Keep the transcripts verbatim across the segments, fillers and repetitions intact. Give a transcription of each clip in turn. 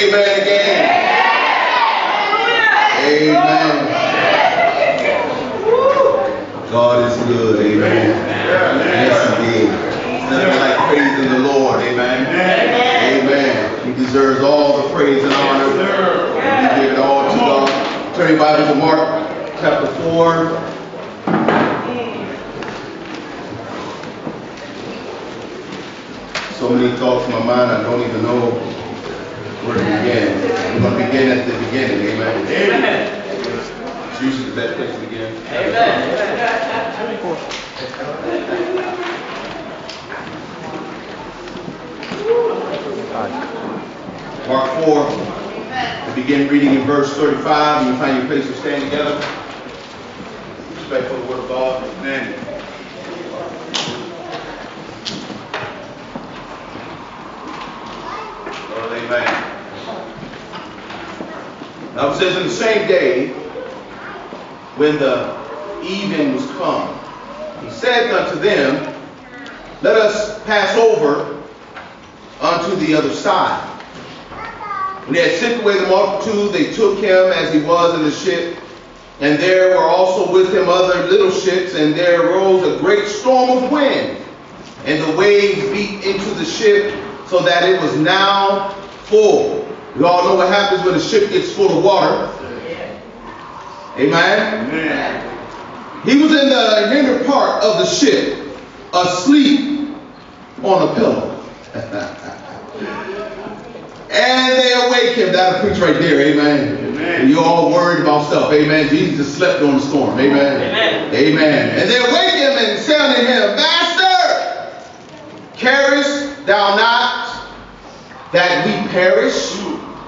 amen again? Amen. God is good, amen. Yes, he is. There's nothing like praising the Lord, amen. Amen. He deserves all the praise and honor. We give it all to God. Turn your Bible to Mark chapter four. So many thoughts in my mind, I don't even know where to begin. We're going to begin at the beginning, amen. Amen. It's usually the best place to begin. Amen. Mark four, we begin reading in verse thirty-five. You find your place to stand together. Respect for the word of God. Amen. Amen. Now it says, in the same day, when the even was come, he said unto them, let us pass over unto the other side. When they had sent away the multitude, they took him as he was in the ship, and there were also with him other little ships, and there arose a great storm of wind, and the waves beat into the ship, so that it was now full. We all know what happens when a ship gets full of water. Amen? Amen. He was in the hinder part of the ship, asleep on a pillow. And they awake him. That'll preach right there. Amen. Amen. You're all worried about stuff. Amen. Jesus slept on the storm. Amen. Amen. Amen. And they awake him and say unto him, Master, carest thou not that we perish?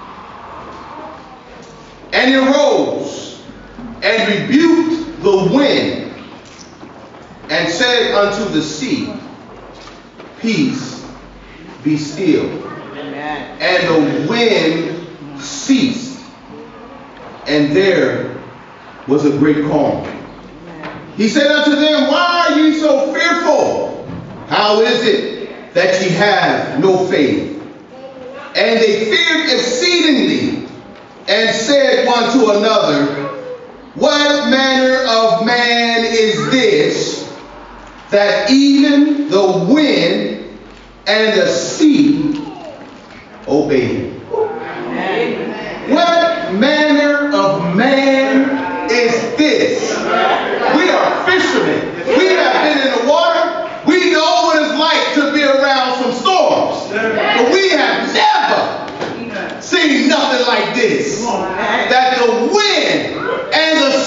And he arose and rebuked the wind and said unto the sea, Peace, be still. Amen. And the wind ceased, and there was a great calm. Amen. He said unto them, Why are ye so fearful? How is it that ye have no faith? And they feared exceedingly, and said one to another, What manner of man is this, that even the wind and the sea obey him? Amen. What manner of man is this? We are fishermen. We have been in the water. We know what it's like to be around some storms. But we have never seen nothing like this. That the wind and the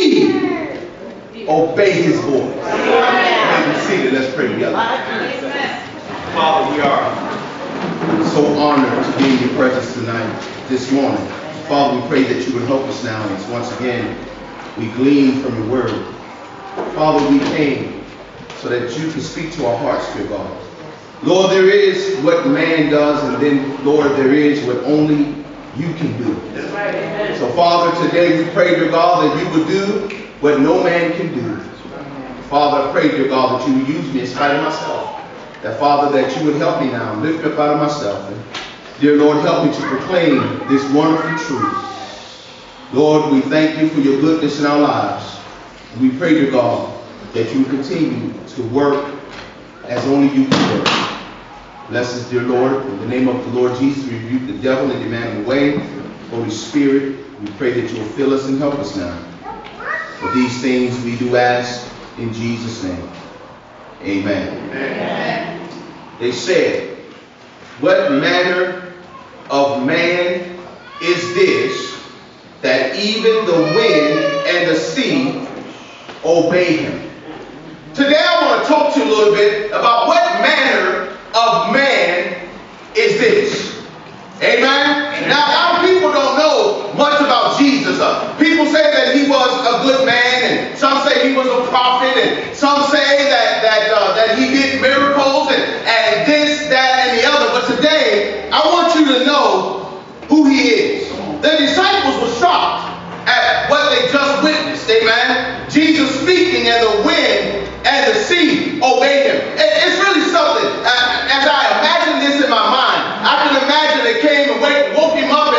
sea obey his voice. May we seated. Let's pray together. Father, we are so honored to be in your presence tonight, this morning. Father, we pray that you would help us now as once again we glean from your word. Father, we came so that you can speak to our hearts, dear God. Lord, there is what man does, and then, Lord, there is what only you can do. So, Father, today we pray, dear God, that you would do what no man can do. Father, I pray, dear God, that you would use me in spite of myself. That, Father, that you would help me now, lift me up out of myself. And, dear Lord, help me to proclaim this wonderful truth. Lord, we thank you for your goodness in our lives. And we pray, dear God, that you continue to work as only you can work. Bless us, dear Lord. In the name of the Lord Jesus, we rebuke the devil and demand him away. Holy Spirit, we pray that you will fill us and help us now. For these things we do ask in Jesus' name. Amen. Amen. They said, What manner of man is this, that even the wind and the sea obey him? Today I want to talk to you a little bit about what manner of man is this. Amen? Now, a lot of people don't know much about Jesus. Uh, people say that he was a good man, and some say he was a prophet, and some say that that uh, that he did miracles, and, and this, that, and the other. But today, I want you to know who he is. The disciples were shocked at what they just witnessed. Amen? Jesus speaking, and the wind and the sea obeyed him. It, it's really something. Uh, as I imagine this in my mind, I can imagine they came and wake, woke him up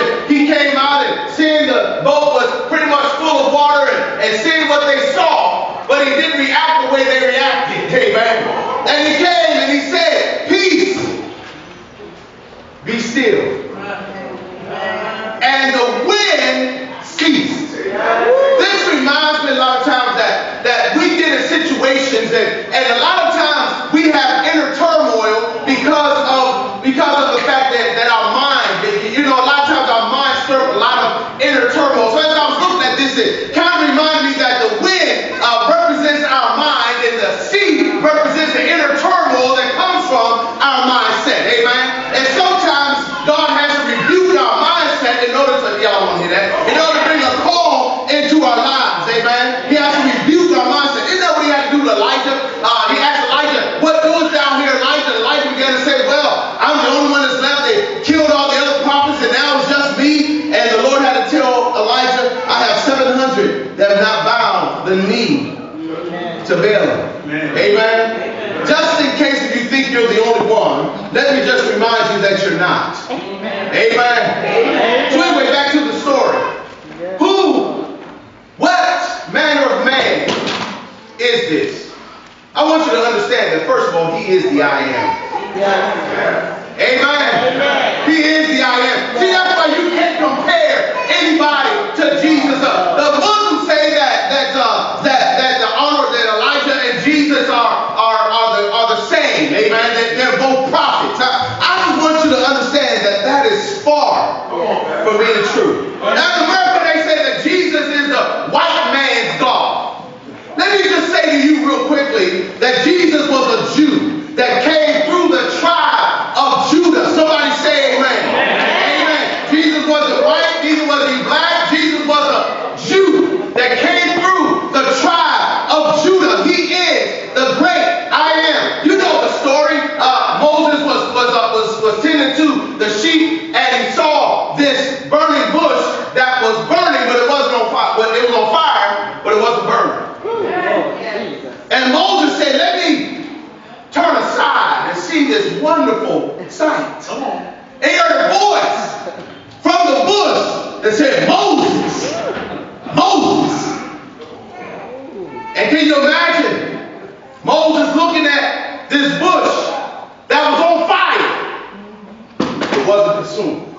they didn't react the way they reacted. Amen. And he came and he said, peace, be still. And the wind ceased. This reminds me a lot of times that, that we get in situations and, and a lot of times we have inner turmoil because of because of the fact that, that our mind, you know, a lot of times our mind stirs a lot of inner turmoil. So as I was looking at this, it kind of reminded me that the wind uh, represents our mind and the sea represents the inner turmoil that comes from our mindset. Amen. And sometimes God has to rebuke our mindset in order to, y'all want to hear that, in order to bring a calm into our lives. Amen. He has to rebuke our mindset. Isn't that what he had to do to Elijah? Uh, he asked Elijah, what doest thou here, Elijah? Elijah began to say, well, I'm the only one that's left. They killed all the other prophets and now it's just me. And the Lord had to tell Elijah, I have seven hundred that have not bowed the knee to Baal. Amen. Amen. Amen. Just in case if you think you're the only one, let me just remind you that you're not. Amen. Amen. Amen. So anyway, back to the story. Yeah. Who, what manner of man is this? I want you to understand that first of all, he is the I am. Yeah. Amen. Amen. He is the I am. See, that's why you can't compare anybody to Jesus. Uh, the Muslims say that that uh, that that the honor that Elijah and Jesus are are are the are the same. Amen. That they're both prophets. I, I just want you to understand that that is far from being true. Now, in America, they say that Jesus is the white man's God. Let me just say to you real quickly that Jesus was a Jew that came through the tribe of Judah. Somebody say amen. Amen. Amen. Jesus wasn't white, neither was he black. Jesus was a Jew that came through the tribe of Judah. He is the great I am. You know the story. Uh, Moses was was, uh, was was tending to the sheep and he saw this burning bush that was burning, but it wasn't on fire. But it was on fire, but it wasn't burning. And Moses said, let me turn aside and see this wonderful sight. Come on. And he heard a voice from the bush that said, Moses, Moses. And can you imagine Moses looking at this bush that was on fire? It wasn't consumed.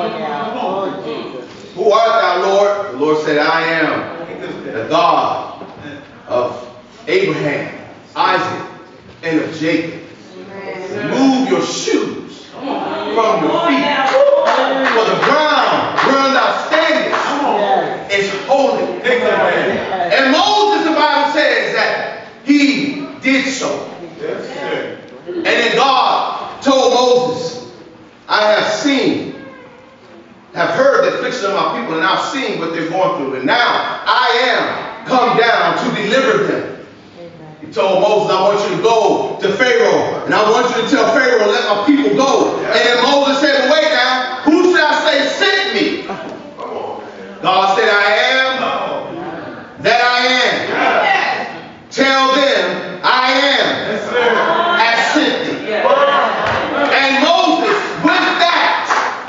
Who art thou, Lord? The Lord said, I am the God of Abraham, Isaac, and of Jacob. Remove your shoes from your feet, for the ground whereon thou standest is holy. And Moses, the Bible says that he did so. And then God told Moses, I have seen, have heard the affliction of my people, and I've seen what they're going through. And now I am come down to deliver them. He told Moses, I want you to go to Pharaoh, and I want you to tell Pharaoh, let my people go. And then Moses said, well, wait now, who should I say sent me? God said, I am that I am. Tell them I am has sent me. And Moses, with that,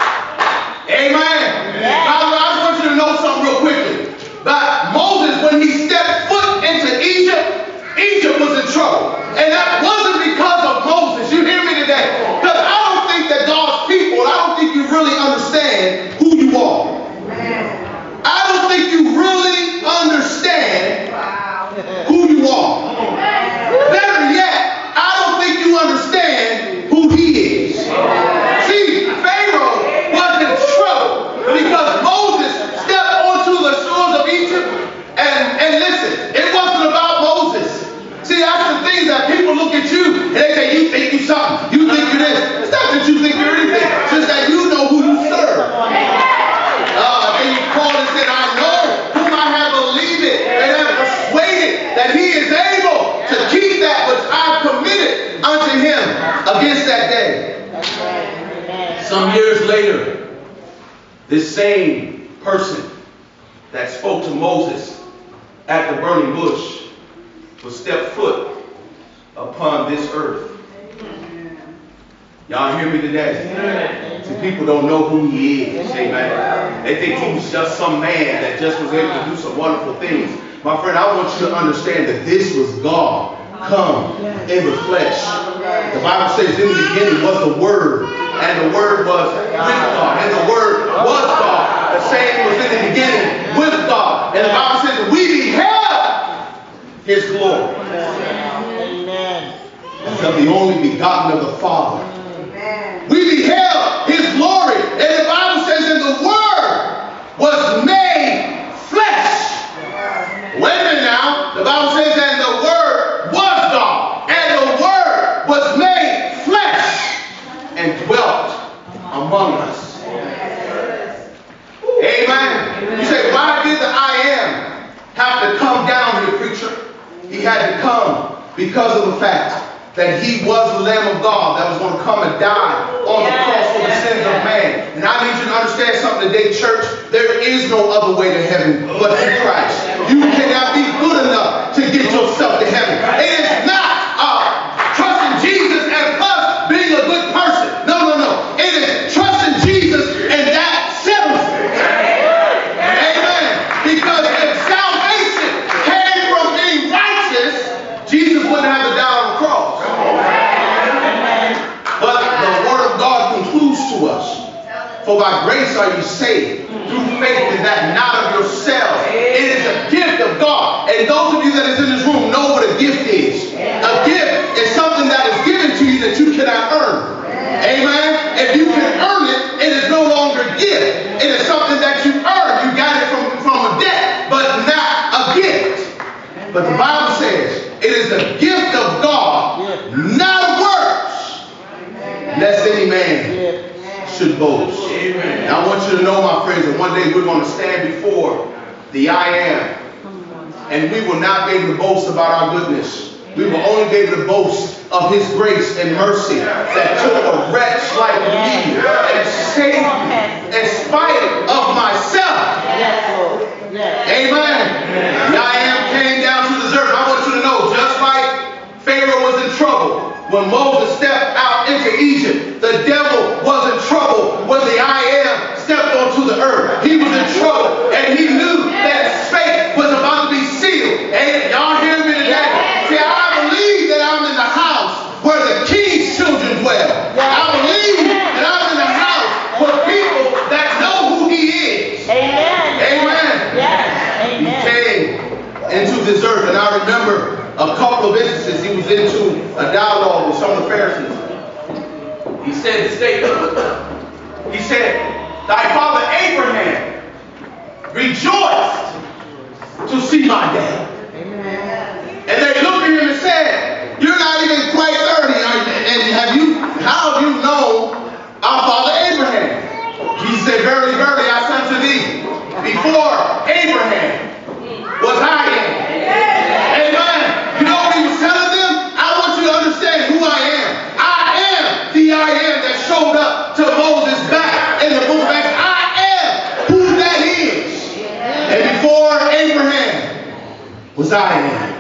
amen. Now, I just want you to know something real quickly. But Moses, when he stepped foot into Egypt, Egypt was in trouble. And that wasn't because of Moses. You hear me today? Because I don't think that God's people, I don't think you really understand who you are. I don't think you really understand who you are. Better yet, I don't think you understand who he is. See, Pharaoh was in trouble because Moses stepped onto the shores of Egypt. And, and listen, it wasn't about Moses. See, that's the thing that people look at you and they say, you think you something, you think you this. It's not that you think you're anything, it's just that you know who you serve. Uh, and you called and said, I know whom I have believed and have persuaded that he is able to keep that which I've committed unto him against that day. Some years later, this same person that spoke to Moses at the burning bush will step foot upon this earth. Y'all hear me today? See, people don't know who he is. Amen. They think he was just some man that just was able to do some wonderful things. My friend, I want you to understand that this was God come in the flesh. The Bible says in the beginning was the Word, and the Word was with God, and the Word was God. The same was in the beginning with God. And the Bible says that we beheld his glory. Amen. As of the only begotten of the Father. We beheld his glory. And the Bible says that the Word was made flesh. Wait a minute now. The Bible says that the Word was God. And the Word was made flesh and dwelt among us. Amen. You say, why did the I am have to come down here, preacher? He had to come because of the fact that he was the Lamb of God that was going to come and die on the cross for the sins of man. And I need you to understand something today, church. There is no other way to heaven but through Christ. You cannot be good enough to get yourself to heaven. It is not uh, trusting Jesus and us being a good person. No, no, no. It is trusting Jesus and that settles it. Amen. Because if salvation came from being righteous, Jesus wouldn't have to die on the cross. But the Word of God concludes to us, for by grace are you saved, through faith, and that not of yourselves. It is a gift of God. And those of you that is in this room know what a gift is. A gift is something that is given to you that you cannot earn. Amen? If you can earn it, it is no longer a gift. It is something that you earn. You got it from, from a debt, but not a gift. But the Bible says it is the gift of God, not of works, lest any man should boast. And I want you to know, my friends, that one day we're going to stand before the I am. And we will not be able to boast about our goodness. We will only be able to boast of his grace and mercy that took a wretch like me and saved me in spite of myself. Amen. The I am came down to this earth. I want you to know, just like Pharaoh was in trouble when Moses stepped out into Egypt, the devil was in trouble when the I am stepped onto the earth. He was in trouble, and he knew that his fate was about to be sealed. And y'all hear me today? See, I believe that I'm in the house where the king's children dwell. I believe that I'm in the house with people that know who he is. Amen. Amen. Yes. He Amen. came into this earth, and I remember a couple of instances he was into a dialogue with some of the Pharisees. He said this statement. He said, thy father Abraham rejoiced to see my day. And they looked at him and said, you're not even quite thirty. And have you, how have you known our father Abraham? Jesus said, verily, verily, I say unto thee, before Abraham was I am. Amen. You know what he was telling them? I want you to understand who I am. I am the I am that showed up to Moses back in the book of Acts. I am who that is. And before Abraham was I am.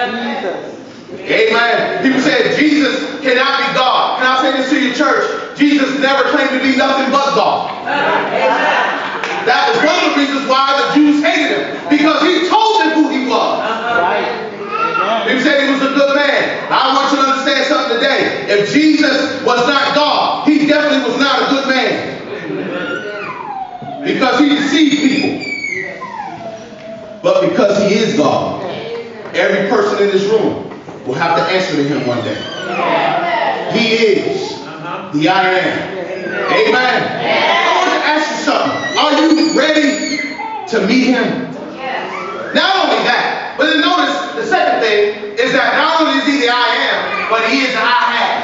Amen. People say Jesus cannot be God. Can I say this to your church? Jesus never claimed to be nothing but God. That was one of the reasons why the Jews hated him. Because he told them who he was. People said he was a good man. I want you to understand something today. If Jesus was not God, he definitely was not a good man. Because he deceived people. But because he is God, every person in this room will have to answer to him one day. He is the I am. Amen. I want to ask you something. Are you ready to meet him? Not only that, but then notice the second thing is that not only is he the I am, but he is the I have.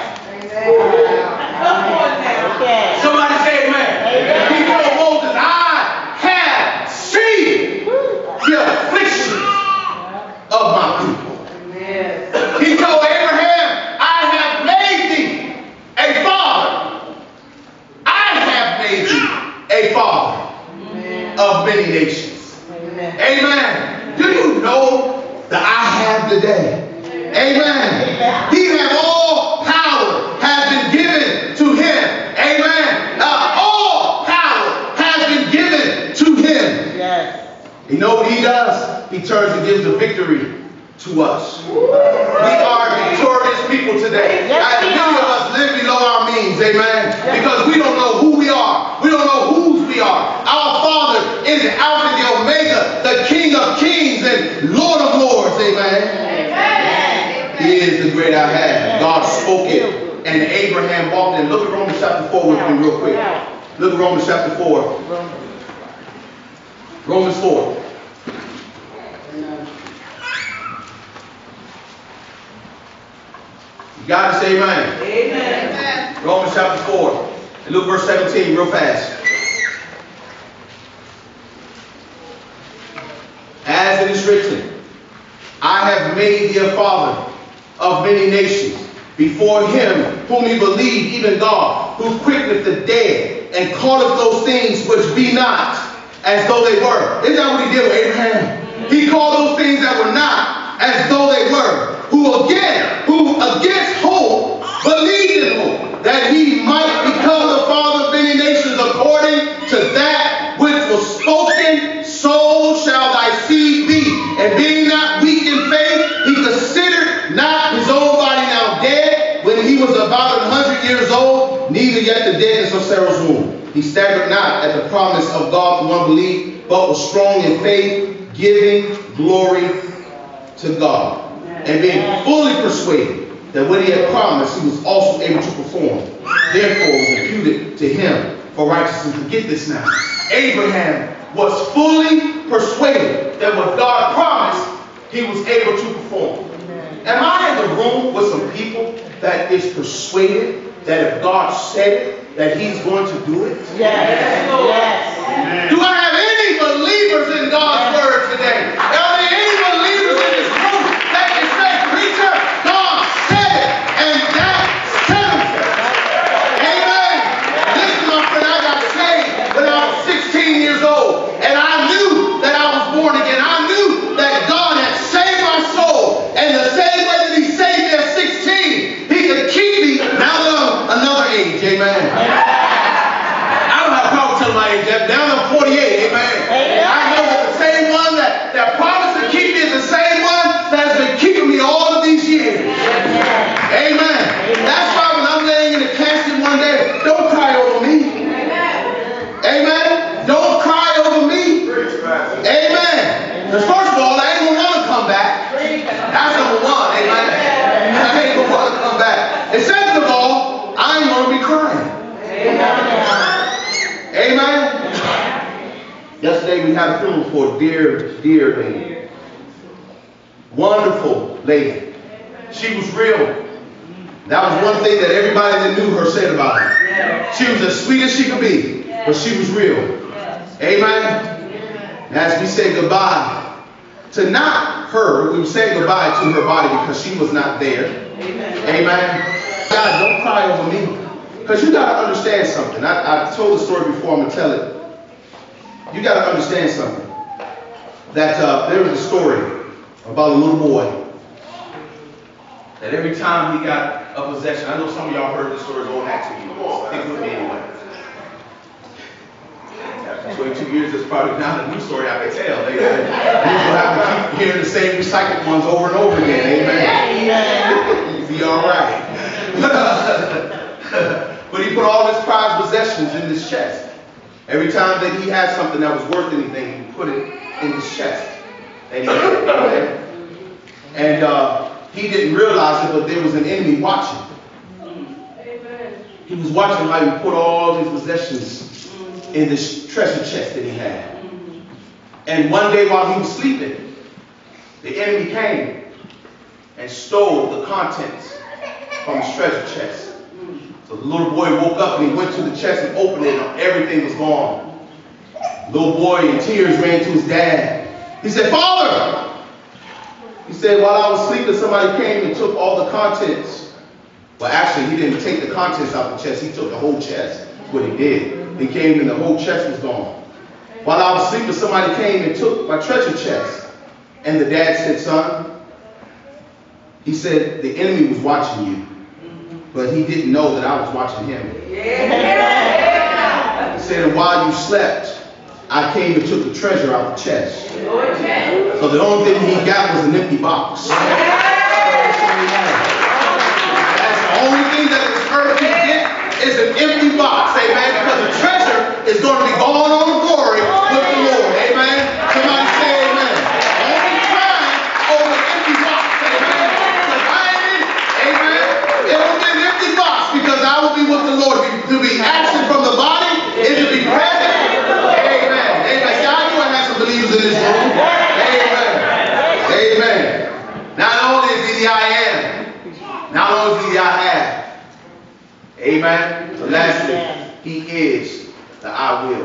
Somebody say amen. He told Moses, I have seen the affliction of my people. He told Abraham, I have made thee a father. I have made thee a father of many nations. Amen. Do you know that I have today? Amen. He has all power has been given to him. Amen. Uh, You know what he does? He turns and gives the victory to us. We are victorious people today. Yes, and we many are. of us live below our means, amen? Because we don't know who we are. We don't know whose we are. Our Father is the Alpha and the Omega, the King of Kings and Lord of Lords, amen? Amen. He is the great I am. God spoke it, and Abraham walked in. Look at Romans chapter four with me real quick. Look at Romans chapter four. Romans four. You got to say amen. Amen. Romans chapter four. And look verse seventeen real fast. As it is written, I have made thee a father of many nations, before him whom ye believe, even God, who quickeneth the dead, and calleth those things which be not, as though they were. Isn't that what he did with Abraham? He called those things that were not, as though they were. Who again, who against hope, believed in hope, that he might become the father of many nations, according to that which was spoken, so shall thy seed be. And being not weak in faith, he considered not his own body now dead, when he was about an hundred years old, neither yet the deadness of Sarah's womb. He staggered not at the promise of God through unbelief, but was strong in faith, giving glory to God, and being fully persuaded that what he had promised, he was also able to perform. Therefore was imputed to him for righteousness. And get this now. Abraham was fully persuaded that what God promised, he was able to perform. Am I in the room with some people that is persuaded that if God said it, that he's going to do it? Yes. Yes. Do I have any believers in God's word today? Are there any believers in this room that can say, preacher, God said it, and that settles it? Amen. Listen, my friend, I got saved when I was sixteen years old, and I knew that I was born again. I knew that God had saved my soul, and the same way that he saved me at sixteen, he could keep me now that I'm another age. Amen. I don't have a problem telling my age. Now that I'm forty-eight. Amen. I know that the same one that, that promised to keep me is the same one that has been keeping me all of these years. Amen. That's why when I'm laying in the casket one day, don't cry over me. Amen. Don't cry over me. Amen. Because first of all, I ain't going to want to come back. That's number one. Amen. I ain't going to want to come back. And second of all, I ain't going to be crying. Amen. Yesterday we had a funeral for a dear, dear lady. Wonderful lady. She was real. That was one thing that everybody that knew her said about her. She was as sweet as she could be, but she was real. Amen. And as we say goodbye to not her, we were saying goodbye to her body because she was not there. Amen. God, don't cry over me. Because you got to understand something. I, I told the story before, I'm going to tell it. You got to understand something. That uh, there was a story about a little boy. That every time he got a possession, I know some of y'all heard this story, go back to you. Stick with me anyway. After twenty-two years, it's probably not a new story I can tell. Amen. You're going to have to keep hearing the same recycled ones over and over again. Amen. You'll be all right. But he put all his prized possessions in his chest. Every time that he had something that was worth anything, he put it in his chest. And, he, and uh, he didn't realize it, but there was an enemy watching. He was watching how he put all his possessions in this treasure chest that he had. And one day while he was sleeping, the enemy came and stole the contents from his treasure chest. So the little boy woke up and he went to the chest and opened it and everything was gone. The little boy in tears ran to his dad. He said, Father! He said, while I was sleeping, somebody came and took all the contents. Well, actually, he didn't take the contents out the chest. He took the whole chest. That's what he did. He came and the whole chest was gone. While I was sleeping, somebody came and took my treasure chest. And the dad said, son, he said, the enemy was watching you. But he didn't know that I was watching him. Yeah. He said, and while you slept, I came and took the treasure out of the chest. So the only thing he got was an empty box. That's the only thing that this earth can get is an empty box. Amen. Because the treasure is going to be gone on the glory with the Lord. Amen. Somebody say amen. Don't be crying over an empty box. Amen. Because I ain't in it. Amen. It'll be an empty box because I will be with the Lord. To be absent from the body is to be present. Amen. Amen. See, I knew I had some believers in this room. Amen. Amen. Not only is he the I am, not only is he the I have. Amen. So lastly, he is the I will.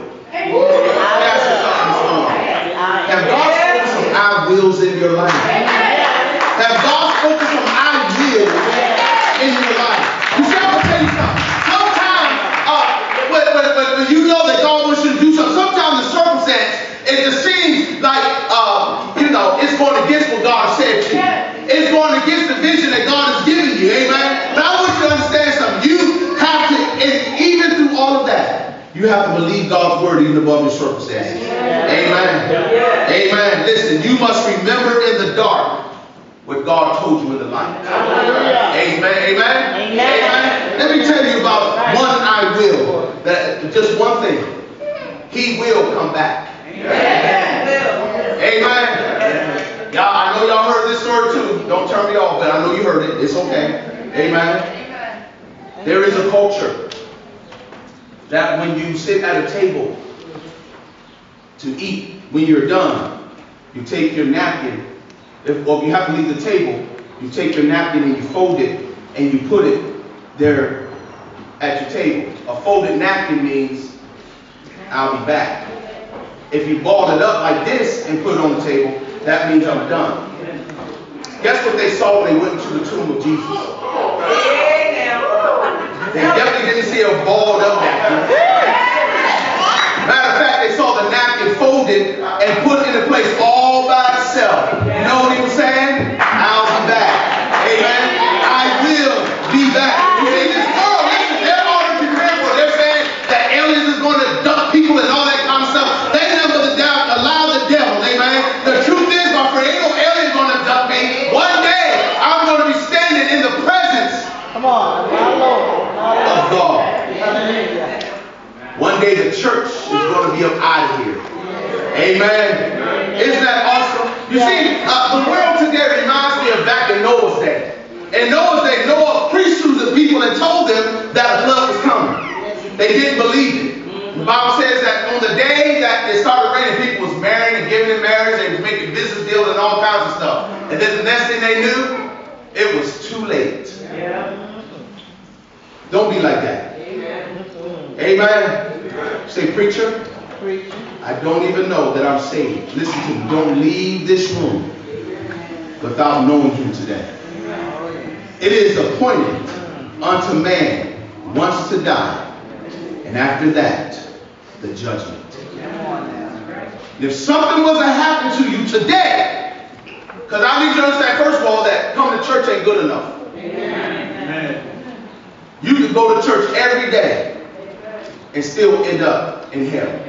Have God spoken some I wills in your life? Have God spoken some I will in your life? You see, I'm going to tell you something. Sometimes, uh, when, when, when you know that God wants you to do something, sometimes the circumstance, it just seems like, uh, you know, it's going against what God said to you. It's going against the vision that God has given you. Amen. But I want you to understand something. You have to, and even through all of that, you have to believe God's word even above your circumstances. Amen. Amen. Listen, you must remember in the dark what God told you in the light. Amen. Amen. Amen. Let me tell you about one I will. That just one thing. He will come back. Amen. Amen. Y'all, I know y'all heard this story too. Don't turn me off, but I know you heard it. It's okay. Amen. There is a culture that when you sit at a table to eat, when you're done, you take your napkin. If, or if you have to leave the table, you take your napkin and you fold it and you put it there at your table. A folded napkin means I'll be back. If you balled it up like this and put it on the table, that means I'm done. Guess what they saw when they went into the tomb of Jesus? They definitely didn't see a balled up napkin. Matter of fact, they saw the napkin folded and put into place all by itself. You know what he was saying? I'll be back. Amen. I will be back. You see, this world, listen, they're already prepared for it. They're saying that aliens is going to duck people and all that kind of stuff. They never allow the devil. Amen. The truth is, my friend, ain't no alien going to duck me. One day, I'm going to be standing in the presence Come on, my Lord, my Lord. of God. One day the church is going to be up out of here. Amen. Isn't that awesome? You see, uh, the world today reminds me of back in Noah's day. In Noah's day, Noah preached to the people and told them that a flood was coming. They didn't believe it. The Bible says that on the day that it started raining, people was marrying and giving in marriage. They was making business deals and all kinds of stuff. And then the next thing they knew, it was too late. Don't be like that. Amen. Amen. Say, preacher, Preacher. I don't even know that I'm saved. Listen to me. Don't leave this room without knowing him today. It is appointed unto man once to die, and after that, the judgment. If something was to happen to you today, because I need you to understand, first of all, that coming to church ain't good enough. Amen. You can go to church every day and still end up in hell.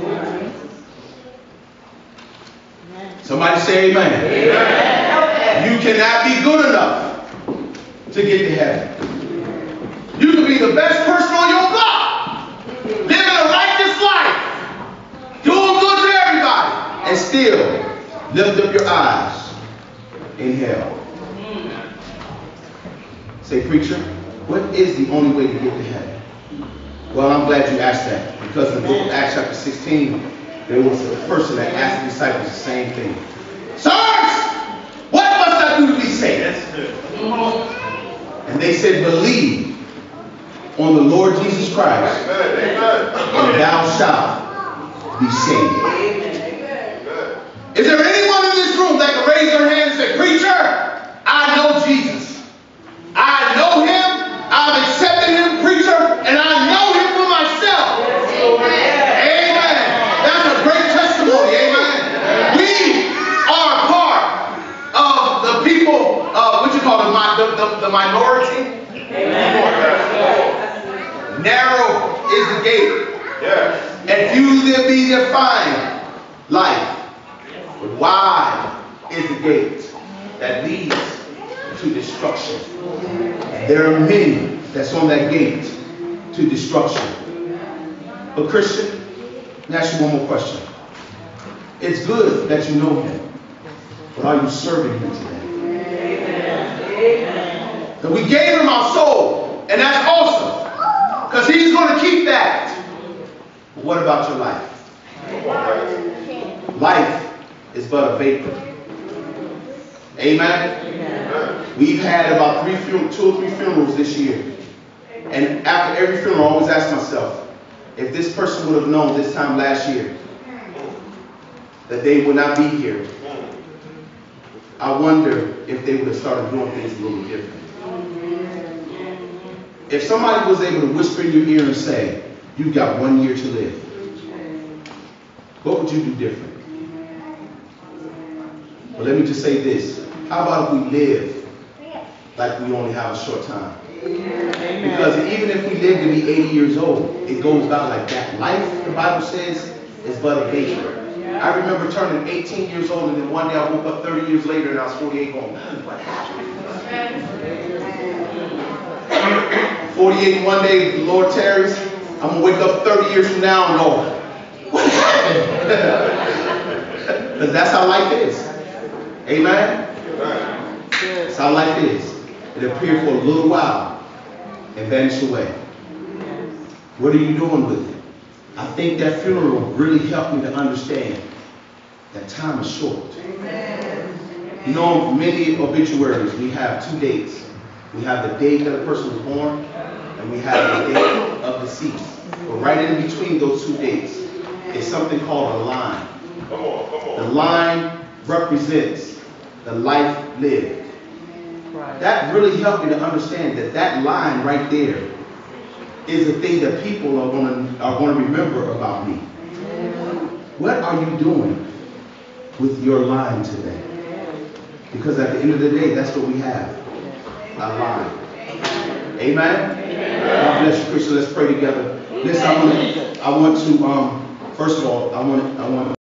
Somebody say amen. Amen. You cannot be good enough to get to heaven. You can be the best person on your block, living a righteous life, doing good to everybody, and still lift up your eyes in hell. Say, preacher, what is the only way to get to heaven? Well, I'm glad you asked that, because in the book of Acts chapter sixteen, there was a person that asked the disciples the same thing. Sirs, what must I do to be saved? And they said, believe on the Lord Jesus Christ, and thou shalt be saved. Is there anyone in this room that can raise their hand and say, preacher, I know Jesus. I know him. I've accepted him, preacher, and I know him for myself. Amen. That's a great testimony. Amen. We are part of the people, uh, what you call it, the, the, the minority. Narrow is the gate, and few there be that find gate that leads to destruction. There are many that's on that gate to destruction. But Christian, let me ask you one more question. It's good that you know him, but are you serving him today? Amen. And we gave him our soul, and that's awesome, because he's going to keep that. But what about your life? Life is but a vapor. Amen? Amen. We've had about three fun- two or three funerals this year. And after every funeral, I always ask myself, if this person would have known this time last year that they would not be here, I wonder if they would have started doing things a little different. If somebody was able to whisper in your ear and say, you've got one year to live, what would you do different? Well, let me just say this. How about if we live like we only have a short time? Because even if we live to be eighty years old, it goes by like that. Life, the Bible says, is but a vapor. I remember turning eighteen years old, and then one day I woke up thirty years later, and I was forty-eight going, what happened? forty-eight, and one day, the Lord tarries, I'm going to wake up thirty years from now and go, what happened? Because that's how life is. Amen? That's how life is. It appeared for a little while and vanished away. What are you doing with it? I think that funeral really helped me to understand that time is short. You know, many obituaries, we have two dates. We have the date that a person was born, and we have the date of deceased. But right in between those two dates is something called a line. Come on, come on. The line represents the life lived. Right. That really helped me to understand that that line right there is the thing that people are going to are going to remember about me. What are you doing with your line today? Because at the end of the day, that's what we have, a line. Amen? God bless you, Christian. Let's pray together. Listen, I want to, I want to um, first of all, I want, I want.